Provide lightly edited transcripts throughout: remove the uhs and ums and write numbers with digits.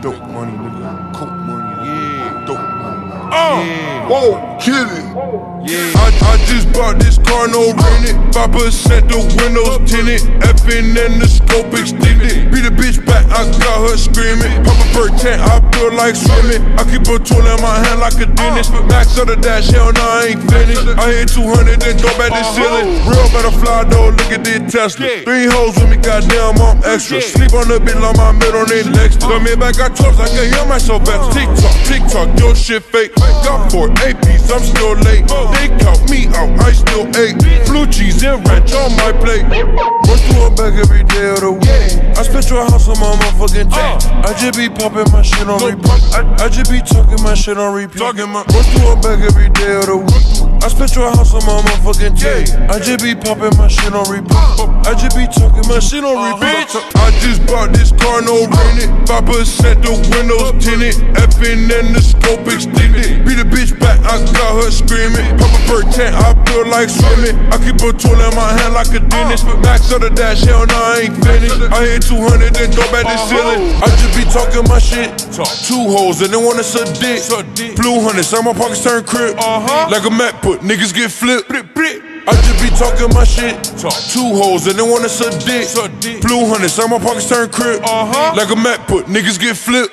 Dope money, nigga. Coke money, yeah. Dope money. Yeah. Whoa, kill it. Yeah. I just bought this car, no rent it. 5% the windows tinted. Effing and the scope extended. Beat a bitch back, I got her screaming. Pop a bird tent, I feel like swimming. I keep a tool in my hand like a dentist. Max of the dash, hell no, I ain't finished. I hit 200, then go back to ceiling. Real better fly though, look at this Tesla. 3 hoes with me, goddamn, I'm extra. Sleep on the bitch on my middle name next. Got me back, got tops, I can hear myself better. TikTok, your shit fake. Got 4 APs, I'm still late. They count me out, I still ate. Blue cheese and ranch on my plate. Run through a bag every day of the week. I spent your house on my motherfucking tank. I just be popping my shit on repeat. I just be talking my shit on repeat. Run through a bag every day of the week. I spent your house on my motherfucking tank. I just be popping my shit on repeat. I just be talking my shit on repeat. I just bought this car, no rent it. 5% the windows tinted. Effing and the scope extended. Beat a bitch back, I got her screaming. Pop a bird tent, I feel like swimming. I keep a tool in my hand like a dentist. Max of the dash, hell no, I ain't finished. I hit 200, then go back to ceiling. I just be talking my shit. 2 hoes and they wanna suck dick. Blue hundreds, on my pockets turn crib. Like a Mac put, niggas get flipped. I just be talking my shit. 2 hoes and they wanna suck dick. Blue hundreds, on my pockets turn crib. Like a Mac put, niggas get flipped.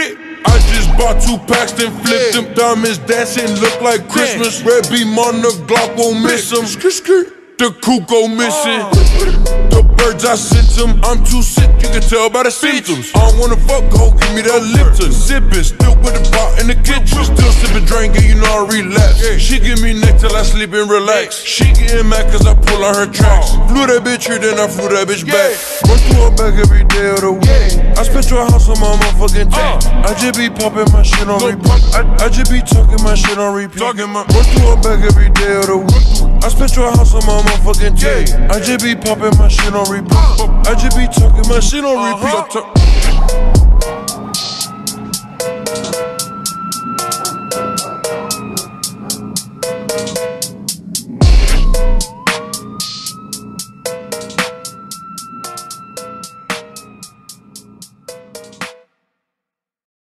I just bought 2 packs, then flipped them. Diamonds dancing, look like Christmas. Red beam on the Glock, won't miss them. The coupe go missing. The birds I sent them. I'm too sick, you can tell by the symptoms. I don't wanna fuck, ho, give me that Lipton. Sippin', still with the pot in the kitchen. Still sippin' drink, and you know I relapse. She give me neck till I sleep and relax. She getting mad cause I pull on her tracks. Flew that bitch here, then I flew that bitch back. Run through her back every day of the week. I spent your house on my motherfucking tank. I just be popping my shit on repeat. I just be talking my shit on repeat. Run through her back every day of the week. I spent your house on my motherfucking tank. I just be popping my shit on repeat. I just be talking my shit on repeat.